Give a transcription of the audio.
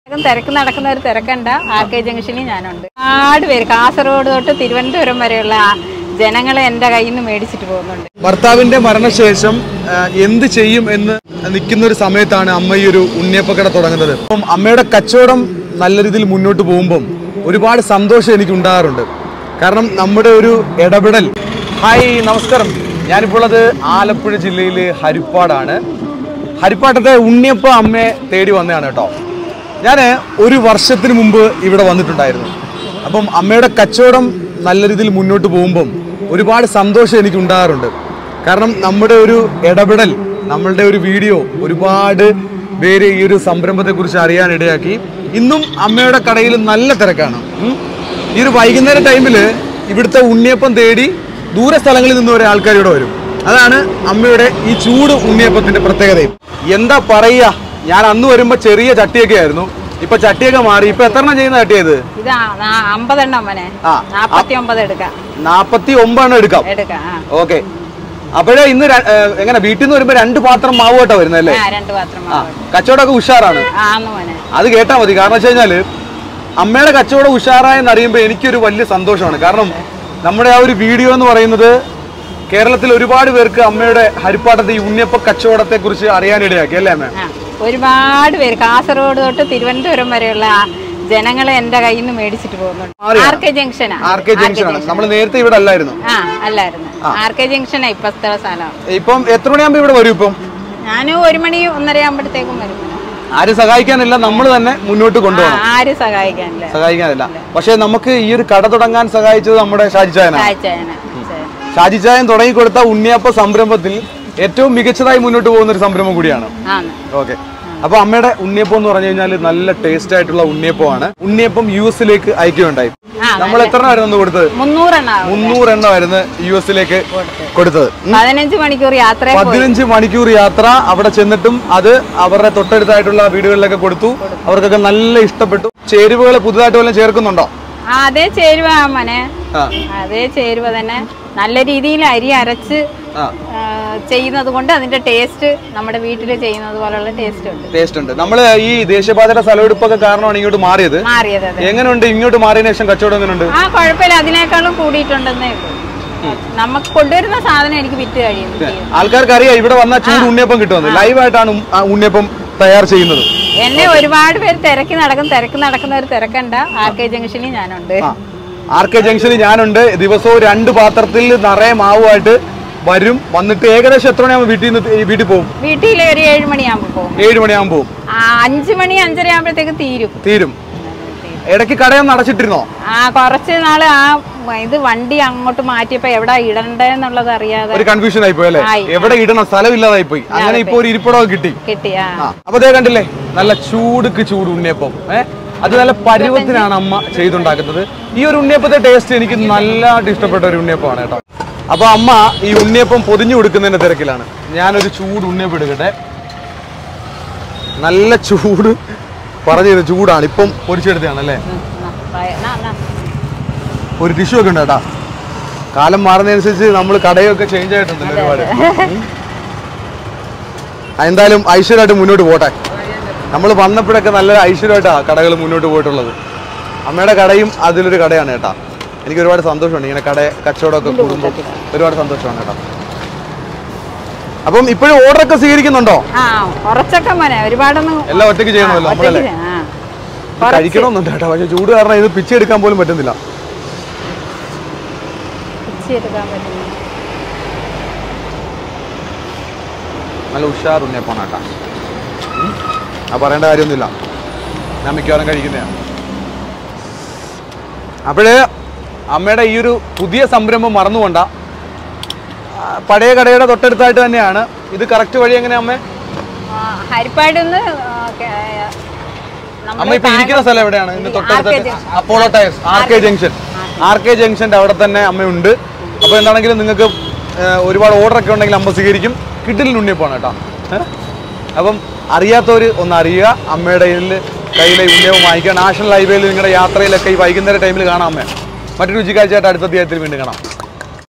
തിരക്ക് നടക്കുന്ന ഒരു തിരക്കണ്ട ആർക്കെ ജംഗ്ഷനിൽ ഞാനുണ്ട്. ഒരുപാട് പേര് കാസർഗോഡ് തൊട്ട് തിരുവനന്തപുരം വരെയുള്ള ജനങ്ങളെ എന്റെ കയ്യിൽ നിന്ന് മേടിച്ചിട്ട് പോകുന്നുണ്ട്. ഭർത്താവിന്റെ മരണശേഷം എന്ത് ചെയ്യും എന്ന് നിൽക്കുന്ന ഒരു സമയത്താണ് അമ്മ ഈ ഒരു ഉണ്ണിയപ്പക്കട തുടങ്ങുന്നത്. അപ്പം അമ്മയുടെ കച്ചവടം നല്ല രീതിയിൽ മുന്നോട്ട് പോകുമ്പം ഒരുപാട് സന്തോഷം എനിക്ക് ഉണ്ടാകാറുണ്ട്. കാരണം നമ്മുടെ ഒരു ഇടപെടൽ. ഹായ്, നമസ്കാരം. ഞാനിപ്പോൾ ഉള്ളത് ആലപ്പുഴ ജില്ലയിൽ ഹരിപ്പാടാണ്. ഹരിപ്പാട്ടത്തെ ഉണ്ണിയപ്പ അമ്മയെ തേടി വന്നതാണ് കേട്ടോ. ഞാൻ ഒരു വർഷത്തിന് മുമ്പ് ഇവിടെ വന്നിട്ടുണ്ടായിരുന്നു. അപ്പം അമ്മയുടെ കച്ചവടം നല്ല രീതിയിൽ മുന്നോട്ട് പോകുമ്പം ഒരുപാട് സന്തോഷം എനിക്ക് ഉണ്ടാകാറുണ്ട്. കാരണം നമ്മുടെ ഒരു ഇടപെടൽ, നമ്മളുടെ ഒരു വീഡിയോ ഒരുപാട് പേര് ഈ ഒരു സംരംഭത്തെക്കുറിച്ച് അറിയാനിടയാക്കി. ഇന്നും അമ്മയുടെ കടയിൽ നല്ല തിരക്കാണ്. ഈ ഒരു വൈകുന്നേര ടൈമിൽ ഇവിടുത്തെ ഉണ്ണിയപ്പം തേടി ദൂര സ്ഥലങ്ങളിൽ നിന്ന് വരെ ആൾക്കാർ ഇവിടെ വരും. അതാണ് അമ്മയുടെ ഈ ചൂട് ഉണ്ണിയപ്പത്തിന്റെ പ്രത്യേകതയും. എന്താ പറയുക, ഞാൻ അന്ന് വരുമ്പോ ചെറിയ ചട്ടിയൊക്കെ ആയിരുന്നു. ഇപ്പൊ ചട്ടിയൊക്കെ മാറി. ഇപ്പൊ എത്ര എണ്ണം ചെയ്യുന്ന ചട്ടിയത്? 49 എടുക്കാം. 49 എടുക്കാം. ഓക്കെ. അപ്പോഴേ ഇന്ന് എങ്ങനെ വീട്ടിൽ നിന്ന് വരുമ്പോ 2 പാത്രം മാവ് കേട്ടോ വരുന്നല്ലേ? കച്ചവടമൊക്കെ ഉഷാറാണ്. അത് കേട്ടാ മതി. കാരണം വെച്ച് കഴിഞ്ഞാല് അമ്മയുടെ കച്ചവടം ഉഷാറായെന്ന് അറിയുമ്പോ എനിക്കൊരു വലിയ സന്തോഷമാണ്. കാരണം നമ്മുടെ ആ ഒരു വീഡിയോ എന്ന് പറയുന്നത് കേരളത്തിൽ ഒരുപാട് പേർക്ക് അമ്മയുടെ ഹരിപ്പാട്ടത്തെ ഈ ഉണ്ണിയപ്പ കച്ചവടത്തെ കുറിച്ച് അറിയാനിടയാക്കി അല്ലേ അമ്മ? ഒരുപാട് പേര് കാസർഗോഡ് തൊട്ട് തിരുവനന്തപുരം വരെയുള്ള ജനങ്ങളെ എന്റെ കയ്യിൽ നിന്ന് മേടിച്ചിട്ട് പോകുന്നുണ്ട്. ആർക്കെ ജംഗ്ഷനാണ്. നമ്മൾ നേരത്തെ ഇവിടെ അല്ലായിരുന്നു. ആർക്കെ ജംഗ്ഷനാ ഇപ്പത്തെ സ്ഥലം. ഇപ്പം എത്ര മണിയാകുമ്പോ ഇവിടെ വരും? ഇപ്പം ഞാൻ 1 മണി 1:30 ആകുമ്പോഴത്തേക്കും വരും. ആരും സഹായിക്കാനില്ല, നമ്മൾ തന്നെ മുന്നോട്ട് കൊണ്ടുപോകണം. ആരും സഹായിക്കാനില്ല. പക്ഷെ നമുക്ക് ഈ ഒരു കട തുടങ്ങാൻ സഹായിച്ചത് നമ്മുടെ ഷാജിച്ചായനാണ്. ഷാജിച്ചായൻ തുടങ്ങി കൊടുത്ത ഉണ്ണിയപ്പ സംരംഭത്തിൽ ഏറ്റവും മികച്ചതായി മുന്നോട്ട് പോകുന്ന ഒരു സംരംഭം കൂടിയാണ്. ഓക്കെ. അപ്പൊ അമ്മയുടെ ഉണ്ണിയപ്പം എന്ന് പറഞ്ഞു കഴിഞ്ഞാൽ നല്ല ടേസ്റ്റ് ആയിട്ടുള്ള ഉണ്ണിയപ്പമാണ്. ഉണ്ണിയപ്പം US-ലേക്ക് അയക്കുകയുണ്ടായി. നമ്മൾ എത്ര എണ്ണം കൊടുത്തത്? 300 എണ്ണമായിരുന്നു US-ലേക്ക് കൊടുത്തത്. 15 മണിക്കൂർ യാത്ര. അവിടെ ചെന്നിട്ടും അത് അവരുടെ തൊട്ടടുത്തായിട്ടുള്ള വീടുകളിലൊക്കെ കൊടുത്തു. അവർക്കൊക്കെ നല്ല ഇഷ്ടപ്പെട്ടു. ചേരുവകൾ പുതുതായിട്ട് വല്ലതും ചേർക്കുന്നുണ്ടോ? അതേ ചേരുവ മോനെ, അതേ ചേരുവ തന്നെ. നല്ല രീതിയിൽ അരി അരച്ച് ചെയ്യുന്നത് കൊണ്ട് അതിന്റെ ടേസ്റ്റ് നമ്മുടെ വീട്ടിൽ ചെയ്യുന്നത് പോലുള്ള ടേസ്റ്റ് ഉണ്ട്. നമ്മള് ഈ ദേശീയപാതയുടെ സ്ഥലമെടുപ്പൊക്കെ കാരണമാണ് ഇങ്ങോട്ട് മാറിയത്. എങ്ങനെയുണ്ട് ഇങ്ങോട്ട് മാറിയതിനു ശേഷം കച്ചവടം? എങ്ങനെയുണ്ട്? കുഴപ്പമില്ല, അതിനേക്കാളും കൂടിയിട്ടുണ്ടെന്നേ ഉള്ളൂ. നമുക്ക് കൊണ്ടുവരുന്ന സാധനം എനിക്ക് വിറ്റ് കഴിയുന്നു. ആൾക്കാർക്ക് അറിയാം ഇവിടെ വന്നാൽ ചൂട് ഉണ്ണിയപ്പം കിട്ടുമെന്ന്. ലൈവായിട്ടാണ് ഉണ്ണിയപ്പം തയ്യാർ ചെയ്യുന്നത്. എന്നെ ഒരുപാട് പേര് തിരക്ക് നടക്കുന്ന ഒരു തിരക്കണ്ട ആർക്കെ ജംഗ്ഷനിൽ ഞാനുണ്ട്. ആർക്കെ ജംഗ്ഷനിൽ ഞാനുണ്ട്. ദിവസവും 2 പാത്രത്തിൽ നിറയെ മാവുമായിട്ട് വരും. വന്നിട്ട് ഏകദേശം എത്ര മണിയാകുമ്പോൾ വീട്ടിൽ പോകും? വീട്ടിൽ ഒരു 7 മണിയാകുമ്പോൾ പോകും. 7 മണിയാകുമ്പോൾ പോകും. 5 മണി 5:30 ആകുമ്പോഴത്തേക്ക് തീരും. ഇടയ്ക്ക് കടയൊന്നും അടച്ചിട്ടിരുന്നോ? കുറച്ച് നാള് ഇത് വണ്ടി അങ്ങോട്ട് മാറ്റിയപ്പോ എവിടെ ഇടണ്ടെന്നുള്ളത് അറിയാതെ ഒരു കൺഫ്യൂഷൻ ആയി പോയി അല്ലേ? എവിടെ ഇടണം സ്ഥലം ഇല്ലാതായി പോയി. അങ്ങനെ ഇപ്പൊ ഒരു ഇരിപ്പിടം കിട്ടി. അപ്പൊ അതേ കണ്ടില്ലേ, നല്ല ചൂട് ഉണ്ണിയപ്പം. അത് നല്ല പരുവത്തിനാണ് അമ്മ ചെയ്തുണ്ടാക്കുന്നത്. ഈ ഒരു ഉണ്ണിയപ്പത്തെ ടേസ്റ്റ് എനിക്ക് നല്ലതായിട്ട് ഇഷ്ടപ്പെട്ട ഒരു ഉണ്ണിയപ്പമാണ് കേട്ടോ. അപ്പൊ അമ്മ ഈ ഉണ്ണിയപ്പം പൊതിഞ്ഞു കൊടുക്കുന്നതിന്റെ തിരക്കിലാണ്. ഞാനൊരു ചൂട് ഉണ്ണിയപ്പം എടുക്കട്ടെ. നല്ല ചൂട്, പറഞ്ഞത് ചൂടാണ്. ഇപ്പം പൊരിച്ചെടുത്തതാണല്ലേ? ഒരു ടിഷ്യൂ ഒക്കെ ഉണ്ട് കേട്ടാ. കാലം മാറുന്നതനുസരിച്ച് നമ്മൾ കടയൊക്കെ ചേഞ്ച് ആയിട്ടുണ്ടല്ലോ ഒരുപാട്. എന്തായാലും ഐശ്വര്യമായിട്ട് മുന്നോട്ട് പോട്ടെ. നമ്മൾ വന്നപ്പോഴൊക്കെ നല്ല ഐശ്വര്യമായിട്ടാണ് കടകൾ മുന്നോട്ട് പോയിട്ടുള്ളത്. അമ്മയുടെ കടയും അതിലൊരു കടയാണ് കേട്ടാ. എനിക്ക് ഒരുപാട് സന്തോഷമുണ്ട് ഇങ്ങനെ കച്ചവടമൊക്കെ കൂടുമ്പോൾ. ഒരുപാട് സന്തോഷമാണ് കേട്ടോ. അപ്പം ഇപ്പോഴും ഓർഡറൊക്കെ സ്വീകരിക്കുന്നുണ്ടോ? എല്ലാം ഒറ്റയ്ക്ക് ചെയ്യണമല്ലോ നമ്മളല്ലേ? കഴിക്കണമെന്നുണ്ട് കേട്ടോ. പക്ഷെ ചൂട് കാരണം ഇത് പിച്ചെടുക്കാൻ പോലും പറ്റുന്നില്ല. നല്ല ഉഷാർ ഉണ്ണിയപ്പാണ് കേട്ടാ. പറയേണ്ട കാര്യമൊന്നുമില്ല, ഞാൻ മിക്കവാറും കഴിക്കുന്നതാണ്. അപ്പോഴേ അമ്മയുടെ ഈ ഒരു പുതിയ സംരംഭം മറന്നുകൊണ്ട, പഴയ കടയുടെ തൊട്ടടുത്തായിട്ട് തന്നെയാണ്. ഇത് കറക്റ്റ് വഴി എങ്ങനെയാ അമ്മ? അമ്മ ഇപ്പൊ ഇരിക്കുന്ന സ്ഥലം എവിടെയാണ്? തൊട്ടടുത്ത് അപ്പോളോ ടയർസ്, ആർക്കെ ജംഗ്ഷന്റെ അവിടെ തന്നെ അമ്മയുണ്ട്. അപ്പൊ എന്താണെങ്കിലും നിങ്ങൾക്ക് ഒരുപാട് ഓർഡർ ഒക്കെ ഉണ്ടെങ്കിൽ അമ്മ സ്വീകരിക്കും. കിട്ടില്ല ഉണ്ണിയപ്പാണ് കേട്ടോ. അപ്പം അറിയാത്തവർ ഒന്ന് അറിയുക. അമ്മയുടെ കയ്യിലെ ഉണ്ണിയപ്പം വാങ്ങിക്കുക. നാഷണൽ ഹൈവേയിൽ നിങ്ങളുടെ യാത്രയിലൊക്കെ ഈ വൈകുന്നേര ടൈമിൽ കാണാം അമ്മ. മറ്റൊരു രുചിക്കാഴ്ചയായിട്ട് അടുത്ത അധ്യായത്തിൽ വീണ്ടും കാണാം.